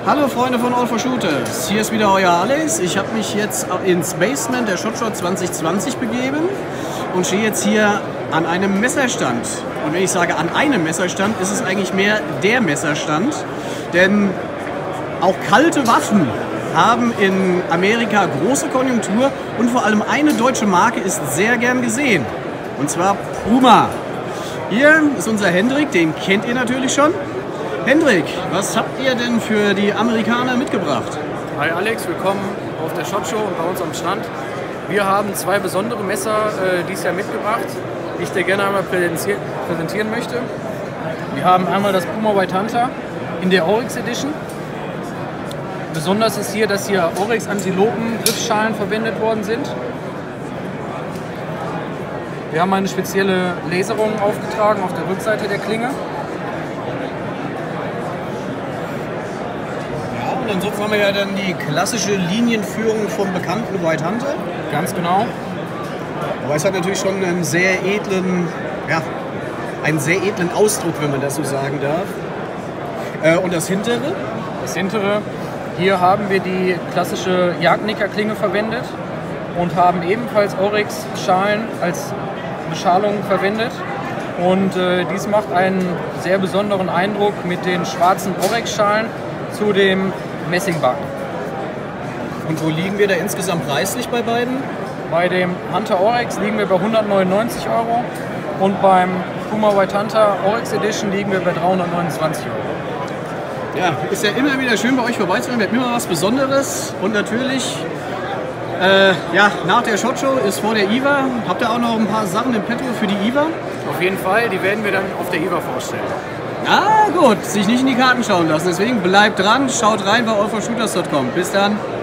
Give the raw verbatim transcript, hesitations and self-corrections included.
Hallo Freunde von All for Shooters, hier ist wieder euer Alex. Ich habe mich jetzt ins Basement der SHOT Show zwanzig zwanzig begeben und stehe jetzt hier an einem Messerstand. Und wenn ich sage an einem Messerstand, ist es eigentlich mehr der Messerstand, denn auch kalte Waffen haben in Amerika große Konjunktur und vor allem eine deutsche Marke ist sehr gern gesehen, und zwar Puma. Hier ist unser Hendrik, den kennt ihr natürlich schon. Hendrik, was habt ihr denn für die Amerikaner mitgebracht? Hi Alex, willkommen auf der SHOT Show und bei uns am Stand. Wir haben zwei besondere Messer äh, dieses Jahr mitgebracht, die ich dir gerne einmal präsentieren möchte. Wir haben einmal das Puma White Hunter in der Oryx Edition. Besonders ist hier, dass hier Oryx Antilopen-Griffschalen verwendet worden sind. Wir haben eine spezielle Laserung aufgetragen auf der Rückseite der Klinge. Und ansonsten haben wir ja dann die klassische Linienführung vom bekannten White Hunter. Ganz genau. Aber es hat natürlich schon einen sehr edlen, ja, einen sehr edlen Ausdruck, wenn man das so sagen darf. Äh, und das hintere? Das hintere, hier haben wir die klassische Jagdnicker-Klinge verwendet und haben ebenfalls Oryx-Schalen als Beschalung verwendet. Und äh, dies macht einen sehr besonderen Eindruck mit den schwarzen Oryx-Schalen zu dem Messingbacken. Und wo liegen wir da insgesamt preislich bei beiden? Bei dem Hunter Oryx liegen wir bei hundertneunundneunzig Euro und beim Puma White Hunter Oryx Edition liegen wir bei dreihundertneunundzwanzig Euro. Ja, ist ja immer wieder schön bei euch vorbeizuschauen. Wir haben immer was Besonderes und natürlich äh, ja, nach der SHOT Show ist vor der I W A. Habt ihr auch noch ein paar Sachen im Petto für die I W A? Auf jeden Fall, die werden wir dann auf der I W A vorstellen. Ah gut, sich nicht in die Karten schauen lassen. Deswegen bleibt dran, schaut rein bei all for shooters punkt com. Bis dann.